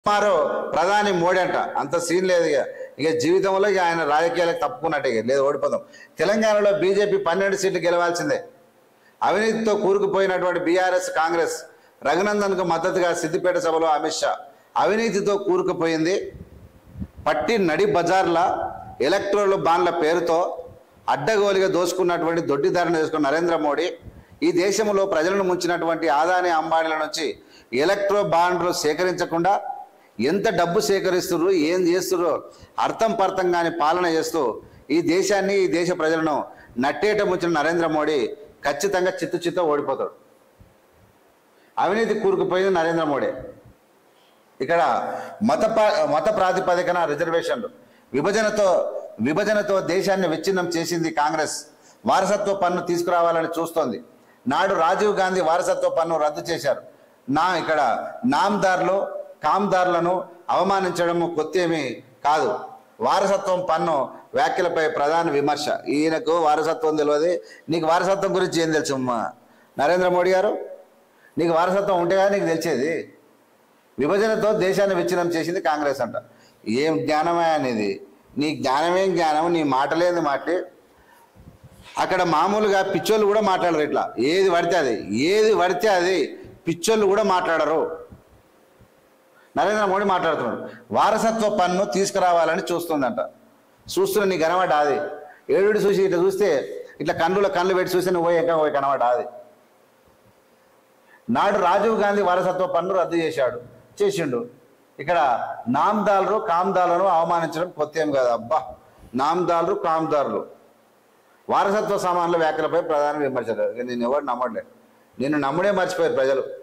మారో ప్రధాని మోడీ అంట, అంత సీన్ లేదు. ఇక జీవితంలో ఇక ఆయన రాజకీయాలకు తప్పుకున్నట్టే, లేదు ఓడిపోతాం. తెలంగాణలో బీజేపీ 12 సీట్లు గెలవాల్సిందే. అవినీతితో కూరుకుపోయినటువంటి బీఆర్ఎస్ కాంగ్రెస్ రఘునందన్కు మద్దతుగా సిద్దిపేట సభలో అమిత్ షా అవినీతితో కూరుకుపోయింది. పట్టి నడి బజార్ల ఎలక్ట్రోల్ బాండ్ల పేరుతో అడ్డగోలుగా దోసుకున్నటువంటి దొడ్డిదారిని చేసుకున్న నరేంద్ర మోడీ ఈ దేశంలో ప్రజలను ముంచినటువంటి ఆదాని అంబానీల నుంచి ఎలక్ట్రో బాండ్లు సేకరించకుండా ఎంత డబ్బు సేకరిస్తున్నారు, ఏం చేస్తున్నారు అర్థం పర్థం కాని పాలన చేస్తూ ఈ దేశాన్ని, ఈ దేశ ప్రజలను నట్టేట ముంచిన నరేంద్ర మోడీ ఖచ్చితంగా చిత్త ఓడిపోతాడు. అవినీతి కూరుకుపోయింది నరేంద్ర మోడీ. ఇక్కడ మత ప్రాతిపదికన రిజర్వేషన్లు, విభజనతో దేశాన్ని విచ్ఛిన్నం చేసింది కాంగ్రెస్. వారసత్వ పన్ను తీసుకురావాలని చూస్తోంది. నాడు రాజీవ్ గాంధీ వారసత్వ పన్ను రద్దు చేశారు. ఇక్కడ నామదారులు కామ్దారులను అవమానించడం కొత్తేమీ కాదు. వారసత్వం పన్ను వ్యాఖ్యలపై ప్రధాన విమర్శ. ఈయనకు వారసత్వం తెలియదు. నీకు వారసత్వం గురించి ఏం తెలుసు నరేంద్ర మోడీ గారు? నీకు వారసత్వం ఉంటే కదా నీకు తెలిసేది. విభజనతో దేశాన్ని విచ్ఛిన్నం చేసింది కాంగ్రెస్ అంట. ఏం జ్ఞానమే అనేది? నీ జ్ఞానమేం జ్ఞానం, నీ మాటలేంది మాటలే. అక్కడ మామూలుగా పిచ్చోళ్ళు కూడా మాట్లాడరు. ఇట్లా ఏది పడితే అది పిచ్చోళ్ళు కూడా మాట్లాడరు. నరేంద్ర మోడీ మాట్లాడుతున్నాడు. వారసత్వ పన్ను తీసుకురావాలని చూస్తుందంట. చూస్తున్న నీ కనబడ్డ అది ఏడు చూసి ఇట్లా చూస్తే ఇట్లా కళ్ళు పెట్టి చూస్తే నువ్వు పోయి కనబడ్డ అది. నాడు రాజీవ్ గాంధీ వారసత్వ పన్ను రద్దు చేసిండు. ఇక్కడ నామదారులు కామ్దారులను అవమానించడం కొత్త ఏం కాదు. అబ్బా, నామదారులు కామ్దారులు వారసత్వ సామాన్ల వ్యాఖ్యలపై ప్రధాన విమర్శలు. నేను ఎవరు నమ్మట్లేదు. నిన్ను నమ్ముడే మర్చిపోయారు ప్రజలు.